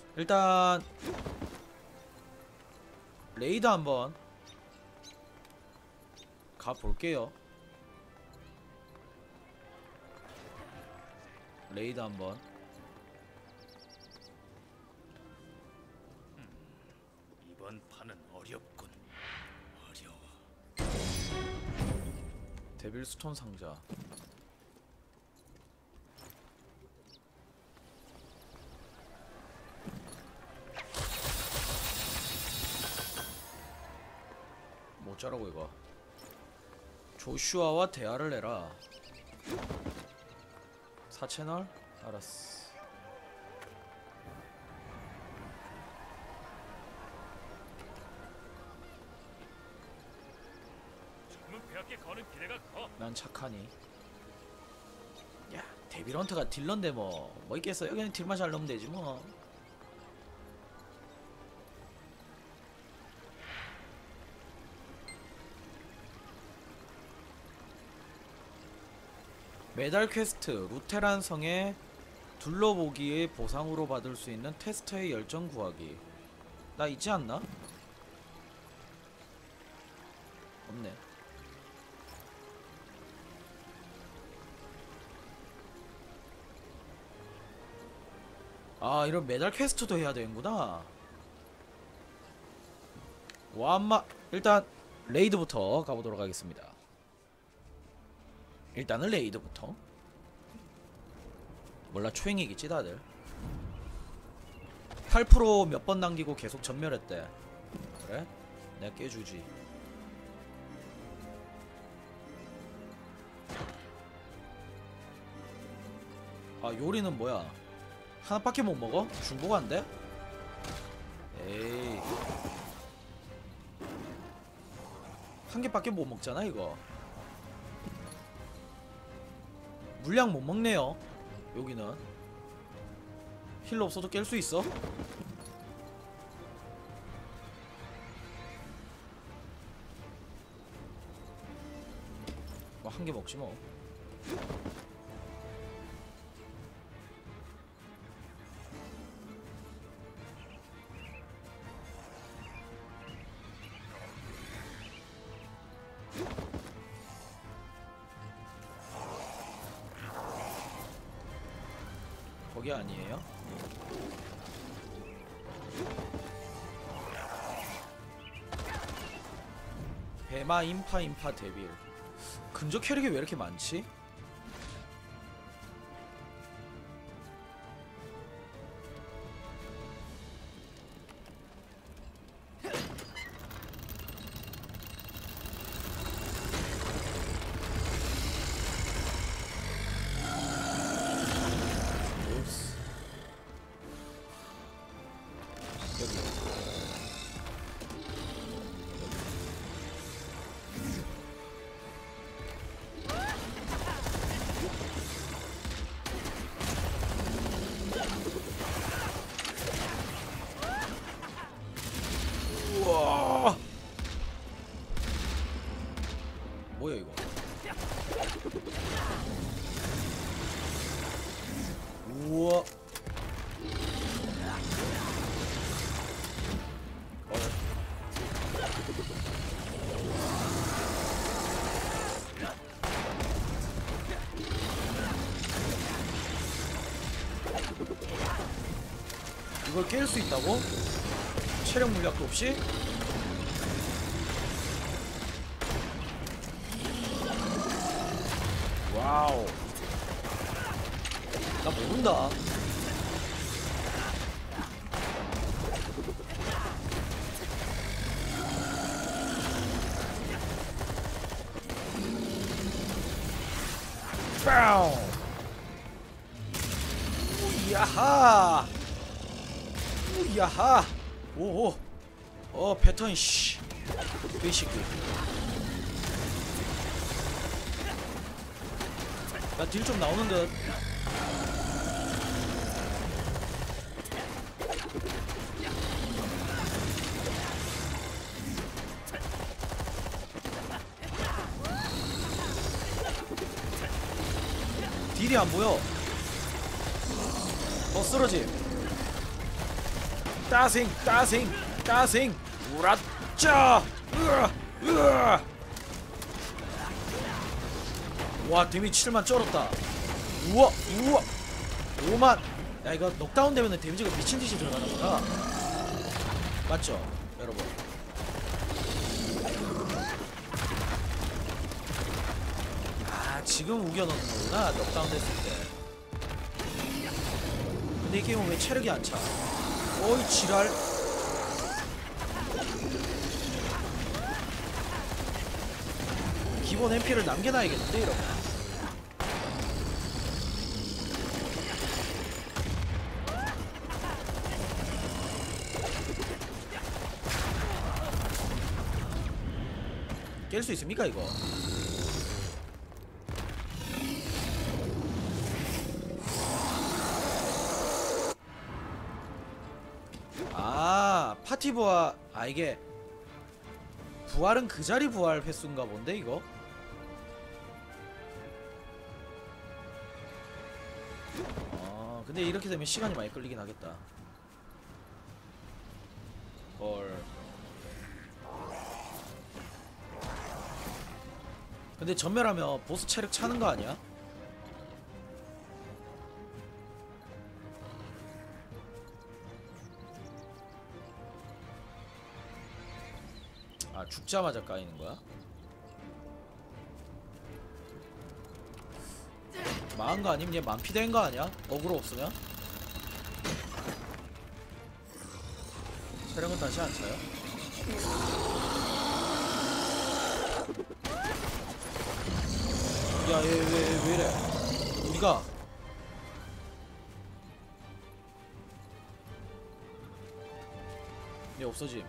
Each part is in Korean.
일단 레이드 한번 가볼게요. 레이드 한번. 이번 판은 어렵군. 어려워. 데빌 스톤 상자. 뭐 어쩌라고 이거. 조슈아와 대화를 해라. 4채널? 알았어. 젊은 폐하께 거는 기대가 커. 난 착하니. 야, 데빌 헌터가 딜러인데 뭐 있겠어요? 그냥 딜만 잘 넣으면 되지 뭐. 메달 퀘스트. 루테란 성에 둘러보기의 보상으로 받을 수 있는 테스터의 열정 구하기. 나 있지 않나? 없네. 아, 이런 메달 퀘스트도 해야 되는구나. 와마. 일단 레이드부터 가보도록 하겠습니다. 일단은 레이드부터. 몰라, 초행이겠지 다들. 8% 몇 번 남기고 계속 전멸했대. 그래? 내가 깨주지. 아, 요리는 뭐야? 하나밖에 못 먹어? 중복 안 돼? 에이, 한 개밖에 못 먹잖아 이거. 물량 못 먹네요. 여기는 힐러 없어도 깰 수 있어? 뭐 한 개 먹지 뭐. 거기 아니에요? 배마 인파 데빌. 근접 캐릭이 왜 이렇게 많지? 우와, 뭐야 이거. 우와. 이걸 깰 수 있다고? 체력 물약도 없이? 와우. 나 모른다. 빵! 우야하! 우야하! 오오! 패턴 씨. 베이식기. 나 딜 좀 나오는 듯. 딜이 안 보여. 쓰러짐. 따생 우라짜. 으아. 와 데미지 7만 쩔었다. 우와 5만. 야 이거 넉다운 되면 데미지가 미친듯이 들어가는구나. 맞죠 여러분? 아 지금 우겨 넣는 거구나 넉다운 됐을 때. 근데 이 게임은 왜 체력이 안 차? 어이 지랄. 기본 MP를 남겨놔야겠는데 이러면. 깰 수 있습니까 이거? 아 파티 부활. 아 이게 부활은 그 자리 부활 횟수인가 본데 이거? 아 근데 이렇게 되면 시간이 많이 끌리긴 하겠다. 헐. 근데 전멸하면 보스 체력 차는 거 아니야? 아 죽자마자 까이는 거야? 망한 거 아님? 얘 만피 된 거 아니야? 어그로 없으면? 체력은 다시 안 차요? 야, 얘 왜 이래? 우리가 얘 없어짐.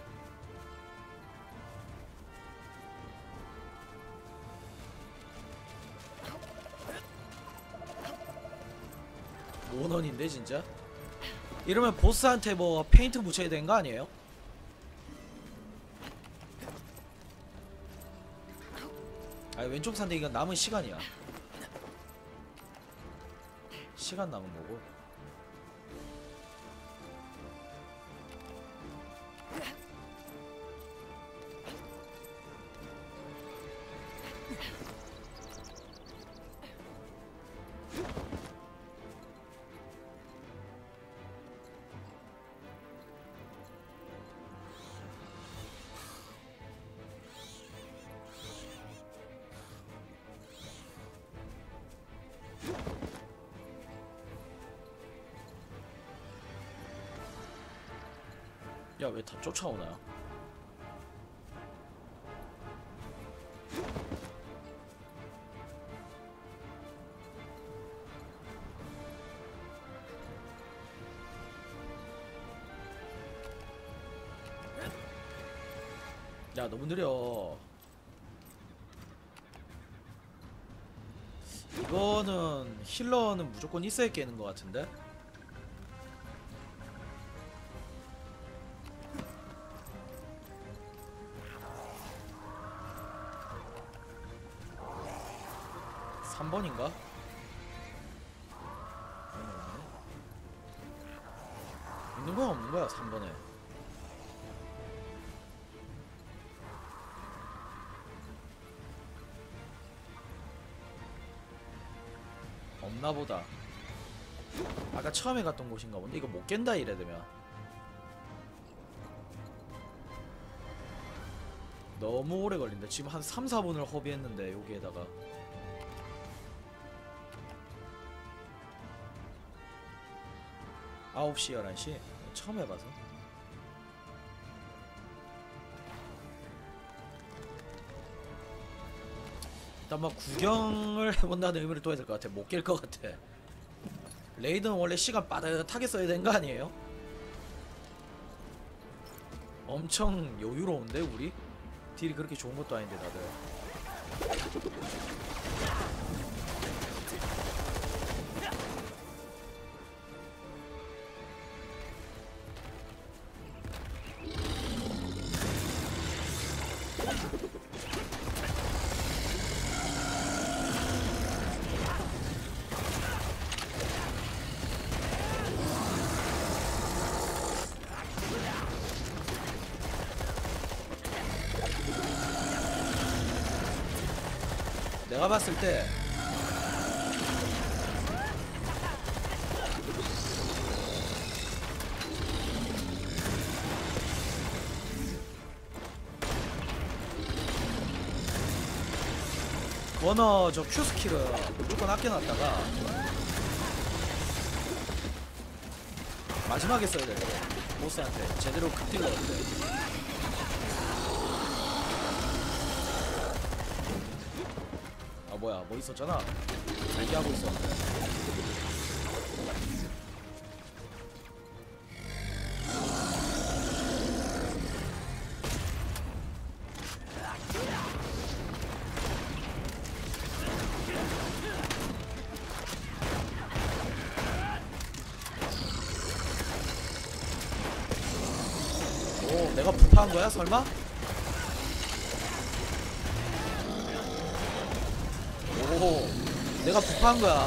모넌인데 진짜? 이러면 보스한테 뭐 페인트 묻혀야 되는 거 아니에요? 아 왼쪽 산대 이건 남은 시간이야. 시간 남은 거고. 야 왜 다 쫓아오나요? 야 너무 느려. 이거는 힐러는 무조건 있어야 깨는 것 같은데? (3번인가) 있는 거야 없는 거야 3번에. 없나 보다. 아까 처음에 갔던 곳인가 본데. 이거 못 깬다 이래 되면. 너무 오래 걸린다. 지금 한 3, 4분을 허비했는데 여기에다가. 아홉 시 11시? 처음 해봐서. 일단 막 구경을 해본다는 의미를 둬야 될 것 같아. 못 깰 것 같아. 레이드는 원래 시간 빠듯하게 써야 되는 거 아니에요? 엄청 여유로운데 우리? 딜이 그렇게 좋은 것도 아닌데 다들. 내가 봤을 때 버너 저 Q 스킬을 무조건 아껴놨다가 마지막에 써야 돼. 보스한테 제대로 극딜로 어때? 아 뭐야 뭐 있었잖아. 대기하고 있었는데. 오, 내가 부파한 거야 설마? 오, 내가 부파한 거야.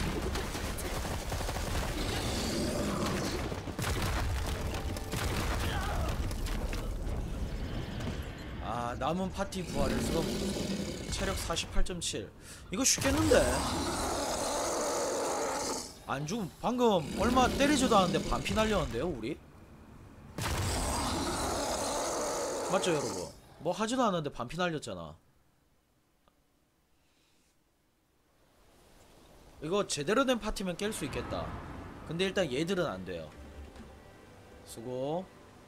아, 남은 파티 부활을 쓰고 체력 48.7. 이거 쉽겠는데? 안 죽음. 방금 얼마 때리지도 않았는데 반피 날렸는데요, 우리? 맞죠, 여러분? 뭐 하지도 않았는데 반피 날렸잖아. 이거 제대로 된 파티면 깰 수 있겠다. 근데 일단 얘들은 안 돼요. 수고.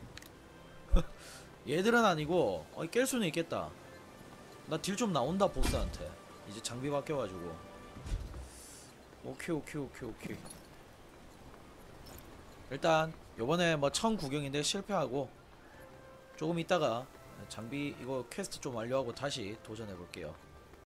얘들은 아니고 깰 수는 있겠다. 나 딜 좀 나온다 보스한테. 이제 장비 바뀌어가지고. 오케이 오케이 오케이 오케이. 일단 요번에 뭐 처음 구경인데 실패하고 조금 있다가 장비 이거 퀘스트 좀 완료하고 다시 도전해볼게요.